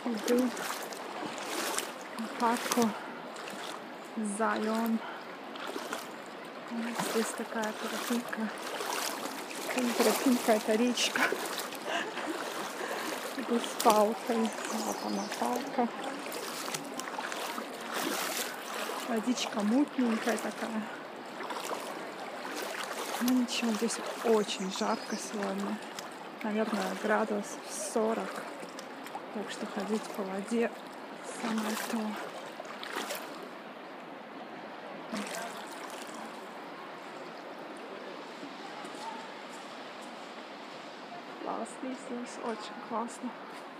Иду к парку Зайон. Здесь такая тропинка. Тропинка — это речка. Иду с палкой. Вот она, палка. Водичка мутненькая такая. Ну ничего, здесь очень жарко сегодня. Наверное, градусов 40. Так что ходить по воде самое то. Классно здесь, очень классно.